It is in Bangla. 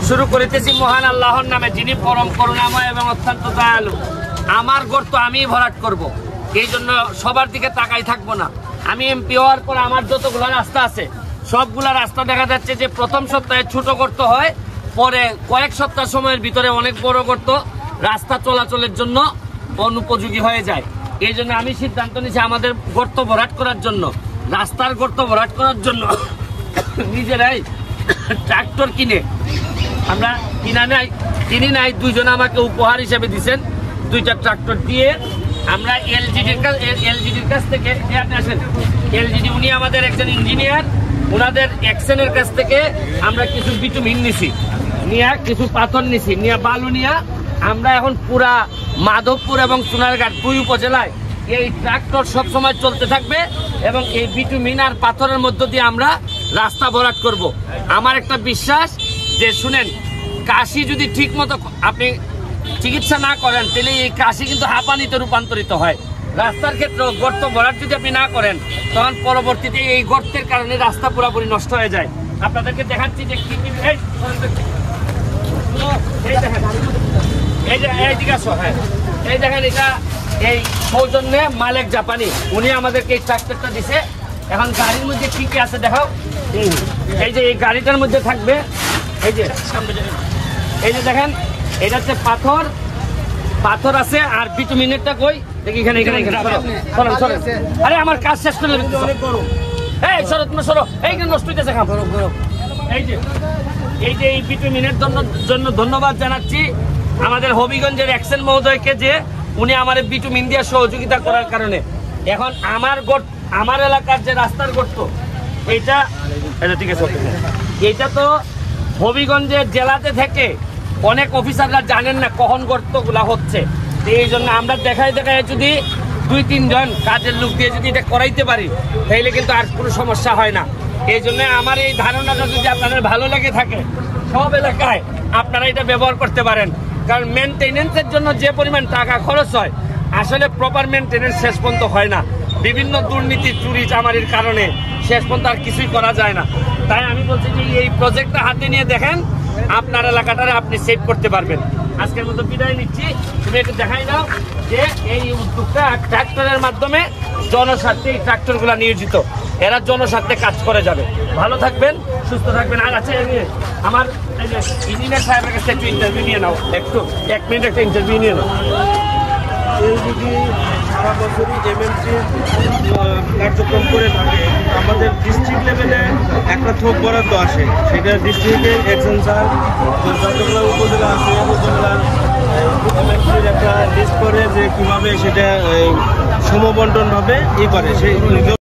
শুরু করিতেছি মহান আল্লাহর নামে, যিনি পরম করুণাময় এবং অত্যন্ত দয়ালু। আমার গর্ত আমি ভরাট করব, এই জন্য সবার দিকে তাকাই থাকবো না। আমি এমপি হওয়ার পর আমার যতগুলো রাস্তা আছে সবগুলা রাস্তা দেখা যাচ্ছে যে প্রথম সপ্তাহে ছোট গর্ত হয়, পরে কয়েক সপ্তাহ সময়ের ভিতরে অনেক বড় গর্ত রাস্তা চলাচলের জন্য অনুপযোগী হয়ে যায়। এই জন্য আমি সিদ্ধান্ত নিয়েছি আমাদের গর্ত ভরাট করার জন্য, রাস্তার গর্ত ভরাট করার জন্য নিজেরাই ট্রাক্টর কিনে, আমরা কিনি নাই, দুইজন আমাকে উপহার হিসেবে দিচ্ছেন, 2টা ট্রাক্টর দিয়ে আমরা এলজিডির কাছ থেকে, আপনি আসেন, এলজিডি উনি আমাদের একজন ইঞ্জিনিয়ার, ওনাদের অ্যাকশনের কাছ থেকে আমরা কিছু বিটুমিন নিছি, নিয়ে কিছু পাথর নিছি, নিয়ে বালু নিয়ে আমরা এখন পুরা মাধবপুর এবং সোনারঘাট 2 উপজেলায় এই ট্রাক্টর সবসময় চলতে থাকবে এবং এই বিটুমিন আর পাথরের মধ্য দিয়ে আমরা রাস্তা ভরাট করব। আমার একটা বিশ্বাস যে শুনেন, কাশি যদি ঠিক মতো আপনি চিকিৎসা না করেন তাহলে এই কাশি কিন্তু হাঁপানিতে রূপান্তরিত হয়। রাস্তার ক্ষেত্রে গর্ত ভরাট যদি আপনি না করেন তখন পরবর্তীতে এই গর্তের কারণে রাস্তা পুরোপুরি নষ্ট হয়ে যায়। আপনাদেরকে দেখাচ্ছি যে কি কি এই দেখেন, এটা এই সৌজন্যে মালিক জাপানি, উনি আমাদেরকে এই ট্রাক্টরটা দিছে। এখন গাড়ির মধ্যে কি কি আছে দেখাও। এই যে এই গাড়িটার মধ্যে থাকবে, এই যে দেখেন, এটা হচ্ছে পাথর আছে আর বিটুমিনেরটা কই দেখি, এখানে আরে আমার কাজ শেষ করে এই সরো, তুমি সরো, এইখানে নষ্ট হইতেছে। এই যে এই বিটুমিনের জন্য ধন্যবাদ জানাচ্ছি আমাদের হবিগঞ্জের অ্যাকশন মহোদয়কে, যে উনি আমার বিটুমিন দিয়ে সহযোগিতা করার কারণে এখন আমার এলাকার যে রাস্তার গর্ত এইটা ঠিক আছে, এইটা তো হবিগঞ্জের জেলাতে থেকে অনেক অফিসাররা জানেন না কখন গর্তগুলা হচ্ছে। এই জন্য আমরা দেখায় যদি 2-3 জন কাজের লোক দিয়ে যদি এটা করাইতে পারি তাহলে কিন্তু আর কোনো সমস্যা হয় না। এই জন্য আমার এই ধারণাটা যদি আপনাদের ভালো লেগে থাকে, সব এলাকায় আপনারা এটা ব্যবহার করতে পারেন। কারণ মেনটেনেন্সের জন্য যে পরিমাণ টাকা খরচ হয়, আসলে প্রপার মেনটেনেন্স শেষ পর্যন্ত হয় না। বিভিন্ন দুর্নীতি, চুরি চামারির কারণে শেষ পর্যন্ত আর কিছুই করা যায় না। তাই আমি বলছি যে এই প্রজেক্টটা হাতে নিয়ে দেখেন, আপনার এলাকাটারে আপনি সেভ করতে পারবেন। আজকের মতো বিদায় নিচ্ছি। তুমি একটু দেখাই দাও যে এই উদ্যোগটা ট্রাক্টরের মাধ্যমে জনস্বার্থে এই ট্রাক্টরগুলো নিয়োজিত, এরা জনস্বার্থে কাজ করে যাবে। ভালো থাকবেন, সুস্থ থাকবেন। আর আছে আমার ইঞ্জিনিয়ার সাহেবের কাছে একটু ইন্টারভিউ নিয়ে নাও, একটু 1 মিনিট একটা ইন্টারভিউ নিয়ে নাও। যদি সারা বছরই এমএমসি কার্যক্রম করে থাকে, আমাদের ডিস্ট্রিক্ট লেভেলে একটা থোক বরাদ্দ আসে, সেটা ডিস্ট্রিক্টের একজন স্যার যতগুলো উপজেলা আছে উপজেলার এমএমসির একটা লিস্ট করে যে কীভাবে সেটা সমবন্টনভাবে করে সেই